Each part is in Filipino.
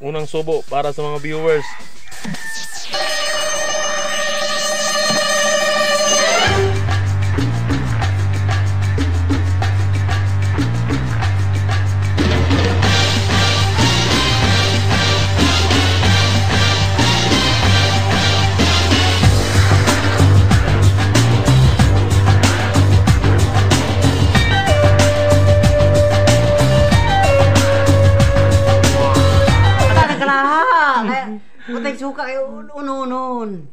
Unang subo para sa mga viewers. Putay suka kayo ununon.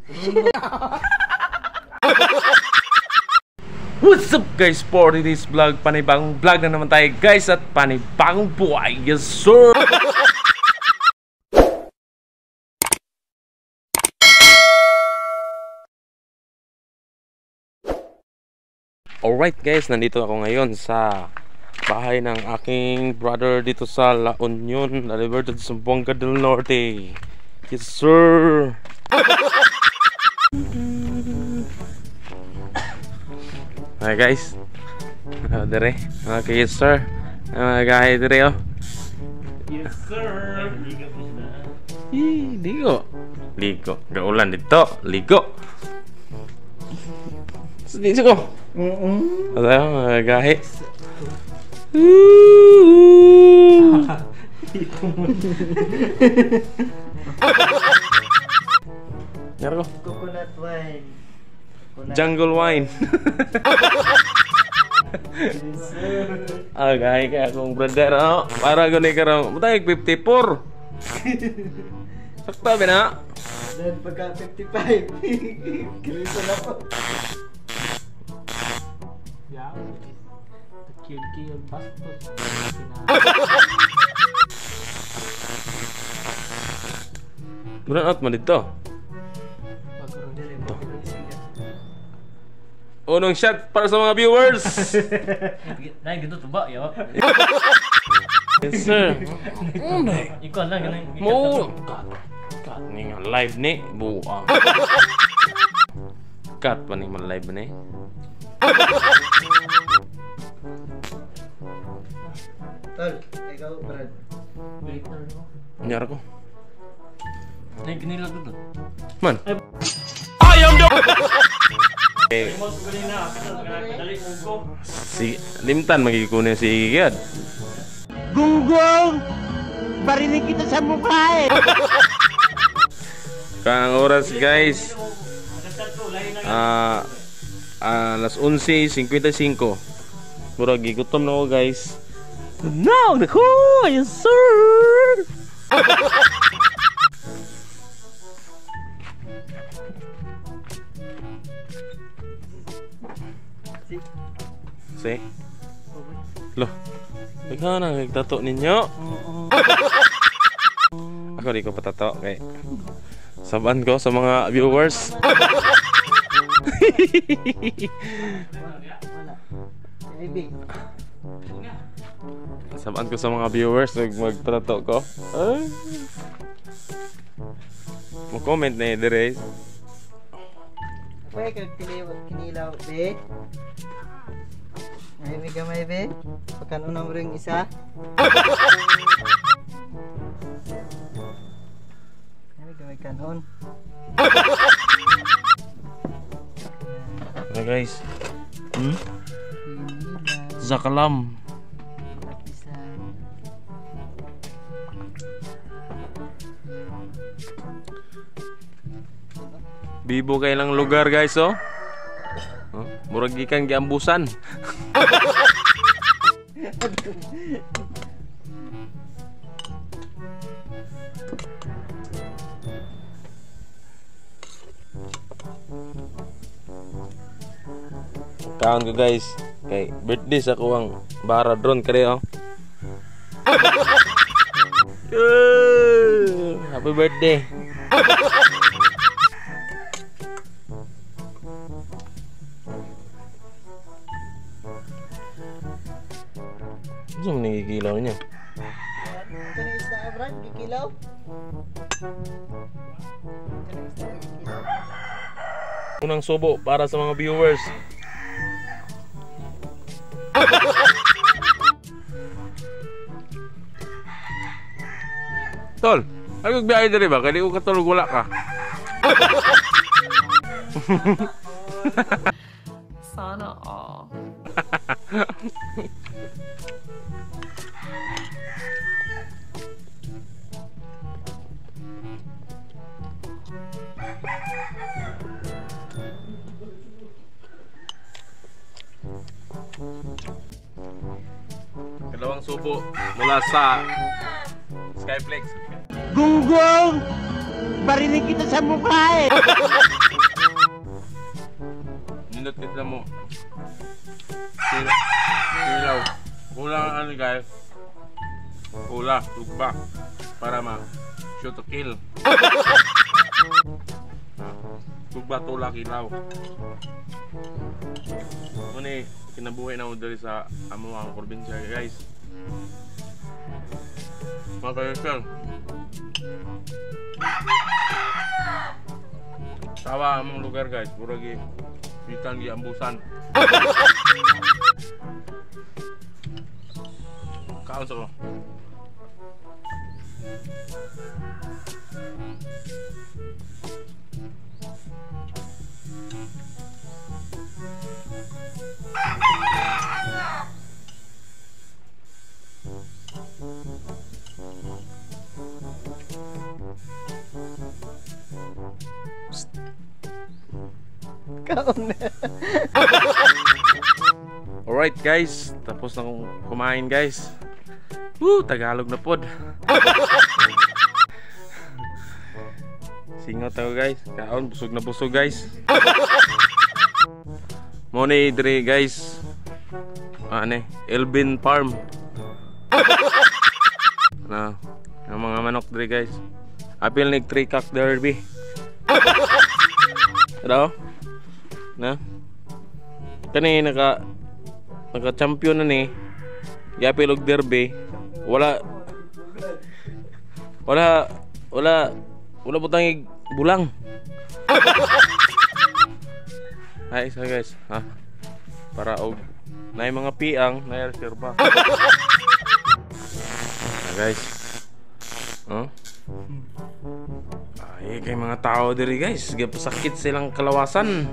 What's up guys, for today's vlog, panibagong vlog na naman tayo guys, at panibagong buhay, yes sir. Alright guys, nandito ako ngayon sa bahay ng aking brother dito sa La Union, La Libertad, Zamboanga del Norte. Yes sir. Hi guys. Dere. Okay yes sir. Guys dere oh. Yes sir. Ligo. Ligo. Gaulan dito. Ligo. Sedih sih kok. Ada guys. Nyar ko. Coconut wine. Jungle wine. Gaya kaya akong brother oh. Para gani karang butay 54. Sakta ba na? Dan pagka 55. Kriso na po. Ya. Kill bastos. Bulan out man dito. Unang shot para sa mga viewers. Nah gitu tuh mbak ya. Yes sir. Ikon lah ganun. Mo. Kat nih live nih buang. Kat pa nih man live nih. Tol, ikaw Brad. Nyar ko. Nah gini lah tuh. Man. Ayam dong. Si Limtan magikunin si Giyad. Gunggong! Barinig kita sa mukha eh! Kang oras guys, alas 11:55. Murag gigutom na ako guys. No, nako, yes sir. Si loh, ikaw na nagtato ninyo. Ako di ko patato kay saban ko sa mga viewers. Saban ko sa mga viewers magpatato ko. Mo-comment na dire. Pwede kag kinilaw, be? May gamay, be? Pagkanunang mo rin isa? May gamay kanon. Ano guys? Zakalam. Isa. Bibo kay lang lugar guys oh. Murag gikan giambusan. Kaon ko guys, kay birthday sa kuwang bara drone kare oh. Happy birthday. Ano mo nagigilaw niya? Kanang isda, Brad? Gikilaw? Kanang isda, gikilaw? Unang subo para sa mga viewers. Tol, Ay magbiyahe diri ba? Kaya di ko katulog wala ka. Sana all. Dalawang subo mula sa Skyflex. Gunggong! Barinig kita sa mukha eh! Nindot kita mo. Silaw. Kulang ano guys. Pula, tugba. Para shoot to kill. Tugba, tula, kilaw. Muna kinabuhay na mo dali sa amuang probinsya guys. Mga kayo tawa among lugar guys, pura gi ikan gi ambusan. Kaon sa ko. Alright guys, tapos na kong kumain guys. Tagalog na pod. Singot ako guys, kaon busog na busog guys. Money dire guys. Elvin Farm. Na, ang mga manok dire guys. Apil nig 3 cock derby. Ano? Na? Kani naka-champion na ni. Yapil og derby. Wala butang bulang. Ay isa guys, ha. Para og nay mga piang, nay reserba. Guys. Oh. Ay kay mga tao diri guys, gapasakit silang kalawasan.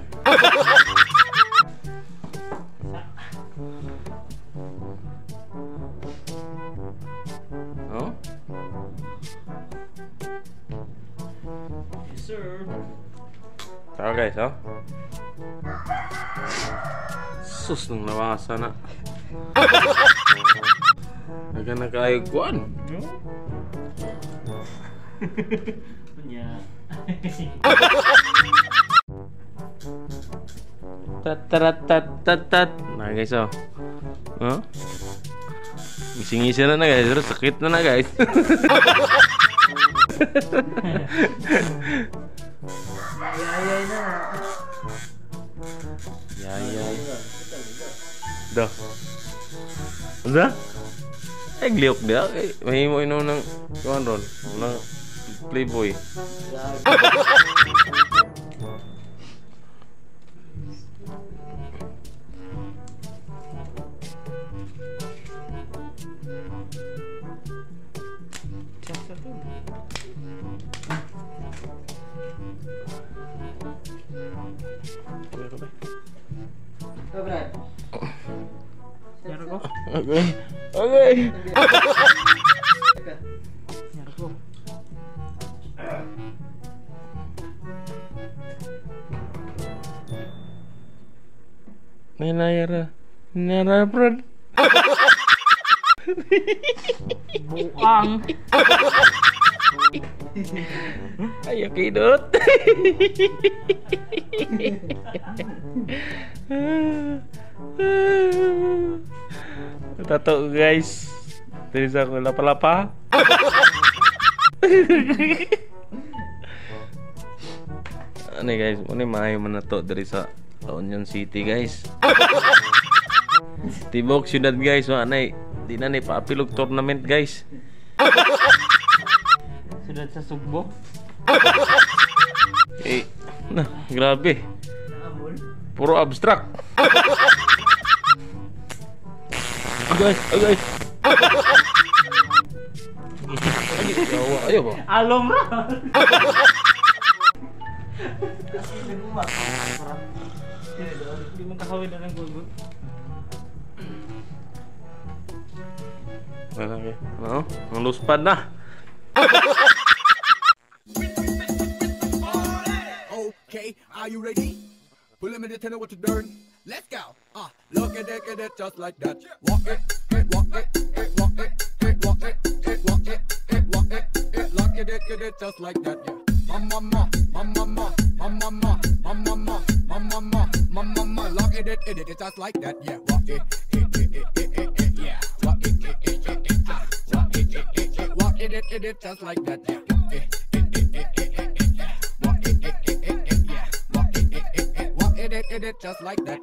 Oh? Yes, sir. Tao guys, oh. Sus nang lawasan na. Nagkanakayagkuan. Punya. Tat. Nah guys, oh. Huh? Ngisi-ngisi na guys, terus sakit na guys. Yayay na. Yayay. Dah. Udah? Gliok dia, mahimo ino ng kuan ron, ng Playboy. Brad. Okay. Nara Brad. Buang. Ayo kidot. Tato guys. Dari sa ko lapa-lapa. Ano guys, ini maayo man nato dari sa Union City guys. Tibok syudad guys, wa nay di na ni paapilog tournament guys. Sudah sa Sugbo. Nah, grabe. Puro abstrak. Guys. Jawa, ayo ba? Alom ra. Hindi man kakawin na ng gugun. Ano? Ang loose pad na. Okay, are you ready? Pull him in the tenor what you learn. Let's go. Look at it, just like that. Walk it, walk it, walk it, walk it, walk it, walk it, look at it, just like that. Yeah. Mama, look at it, just like that. Yeah. Walk it, yeah. Walk it, walk it, just like that. Yeah. It just like that.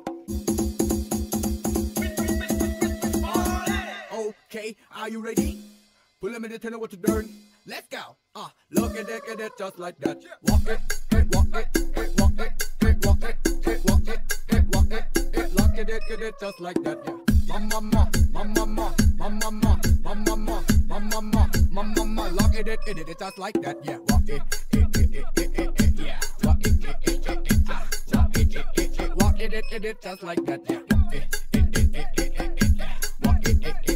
Okay, are you ready? Pull him in the tenor what you learn. Let's go. Look at it, just like that. Walk it, walk it, walk it, walk it, walk it, walk it, look at it, just like that. Mama, look at it, just like that. Yeah, walk it, yeah, walk it, walk it, just like that. Yeah. Walk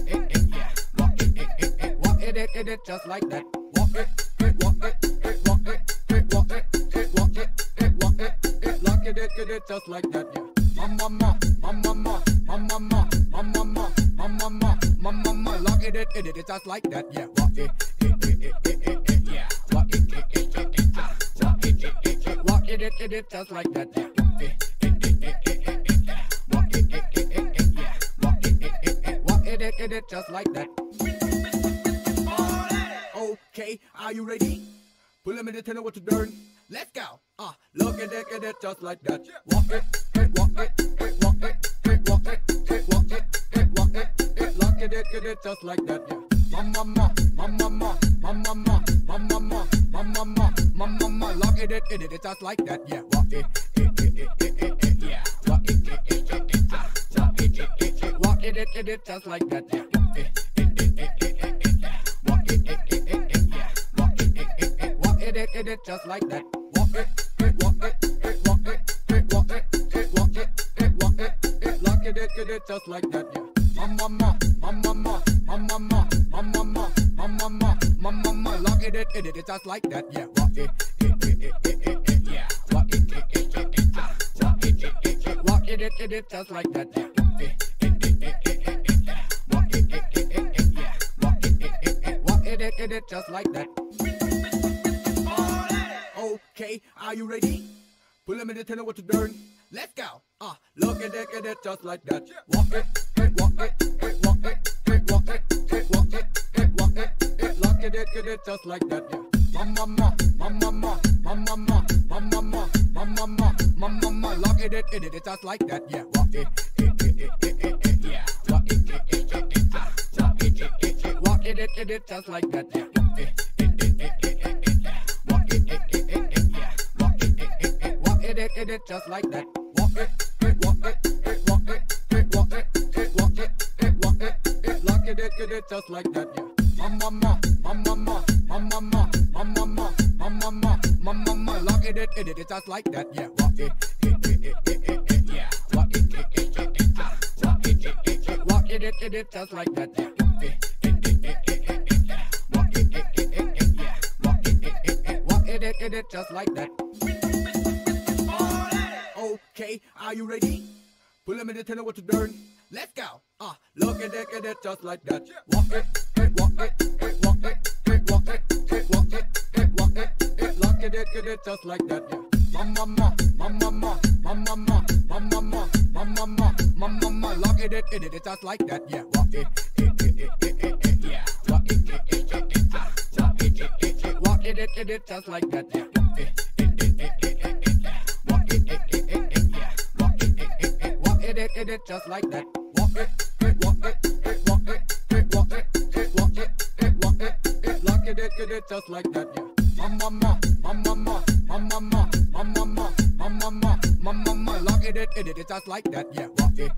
it, just like that. Walk it, walk it, walk it, walk it, walk it, walk it, lock it, just like that. Yeah. Mama, lock it, just like that. Yeah. Walk it, yeah. Walk it, walk it, just like that. Yeah. It just like that. Okay, are you ready? Pull him in the tenor what you learn. Let's go. Look at it, just like that. Walk it, walk it, walk it, walk it, walk it, walk it, look at it, just like that. Mama, look at it, just like that. Yeah, walk it, yeah, walk it, walk it, just like that. Yeah. It just like that. Walk it, walk it, walk it, walk it, walk it, walk it, lock it, just like that. Yeah. Mama, lock it, just like that. Yeah. Walk it, yeah. Walk it, walk it, just like that. Yeah. Walk it, yeah. Walk it, just like that. Okay, are you ready? Pull him in the tenor what you learn. Let's go. Look at it, just like that. Walk it, walk it, walk it, walk it, walk it, walk it, look at it, just like that. Mama, look at it, just like that. Yeah, walk it, yeah, walk it, walk it, just like that. Yeah. It just like that. Walk it, walk it, walk it, walk it, walk it, walk it, lock it, just like that. Yeah. Mama, lock it, just like that. Yeah. Walk it, yeah. Walk it, walk it, just like that. Yeah. Walk it, yeah. Walk it, just like that. Okay, are you ready? Pull him in the tenor what you learn. Let's go. Look at it, just like that. Walk it, walk it, walk it, walk it, walk it, walk it, lock it, just like that. Mama, lock it, just like that. Yeah, walk it, yeah, walk it, walk it, just like that. Yeah. It just like that. Walk it, walk it, walk it, walk it, walk it, walk it, lock it, just like that. Yeah. Mama, lock it, just like that. Yeah. Walk it,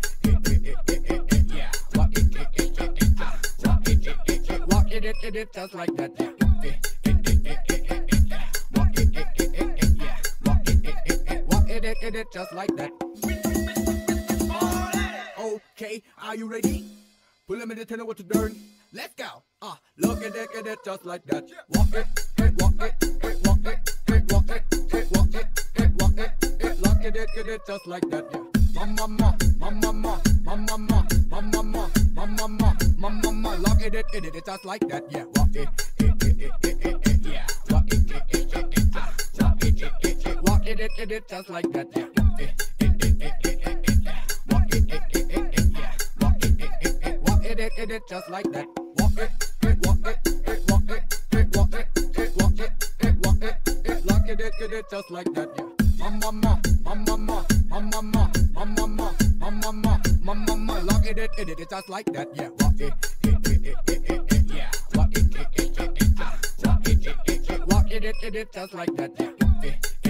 yeah. Walk it, walk it, just like that. Yeah. Walk it, yeah. Walk it, walk it, just like that. Okay, are you ready? Pull them in the tenor what you learn. Let's go. Look at it, just like that. Walk it, walk it, walk it, walk it, walk it, walk it, lock it, just like that. Yeah. Mama, lock it, just like that. Yeah. Walk it, yeah. Walk it, just like that. Yeah. Walk it, just like that. Walk it, walk it, walk it, walk it, walk it, walk it, lock it, just like that. Yeah. Mama, lock it, just like that. Yeah. Walk it, yeah. Walk it, walk it, just like that. Yeah.